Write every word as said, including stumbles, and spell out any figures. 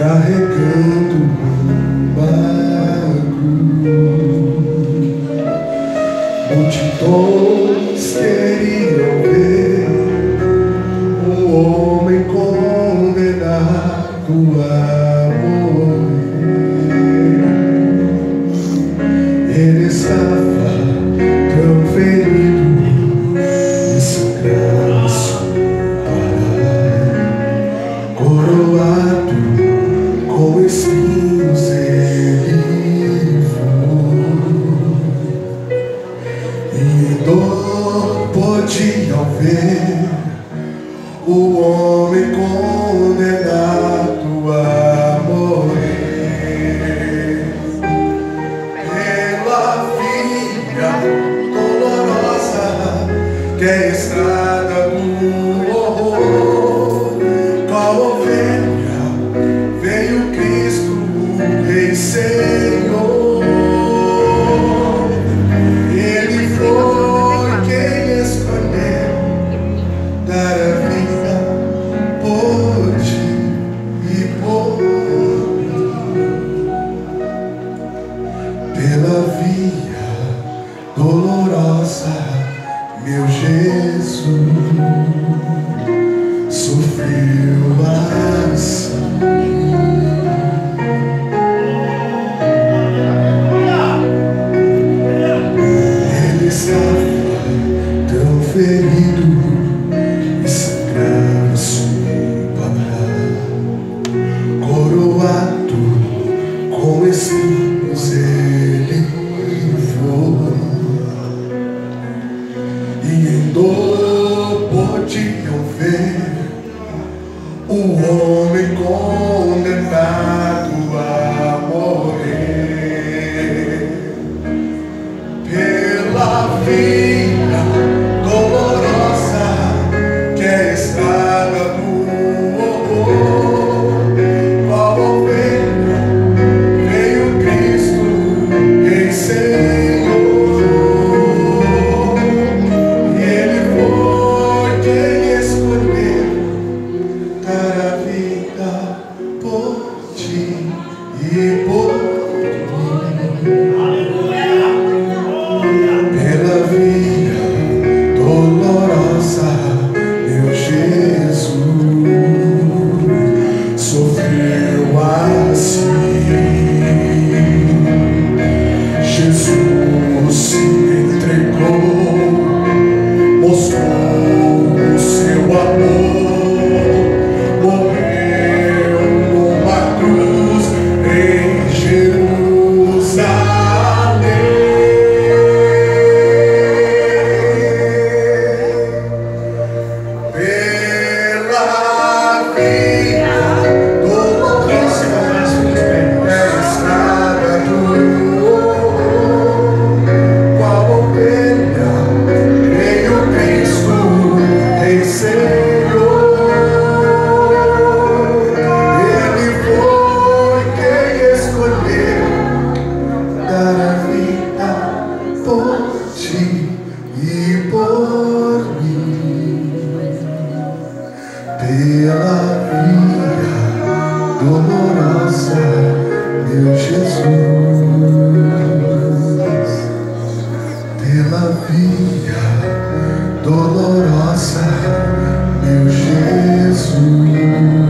carregando uma cruz. Multidões queriam ver um homem condenado a morrer. Ele estava tão ferido e sangrando seu pai, coroado com espinhos ele foi, e em dor podiam ver o homem condenado a morrer. Pela via dolorosa que é a estrada do horror, qual ovelha veio Cristo, o Rei Senhor. Ele foi quem escolheu dar a vida por ti e por mim. Pela via dolorosa, meu Jesus sofreu assim. Ele estava tão ferido e sangrando sua barra, coroado com espinhos ele foi, e em dor podiam ver o homem condenado a morrer. Pela via dolorosa que é a estrada do horror, qual ovelha veio Cristo, Rei Senhor. E Ele foi quem escolheu dar a vida por ti e por mim. Pela via dolorosa, meu Jesus sofreu assim. Jesus se entregou, mostrou o seu amor, morreu numa cruz em Jerusalém. Pela via dolorosa é a estrada do horror, qual ovelha veio Cristo, Rei Senhor. Ele foi quem escolheu dar a vida por ti e por mim. Pela via dolorosa, meu Jesus. Pela via dolorosa, meu Jesus.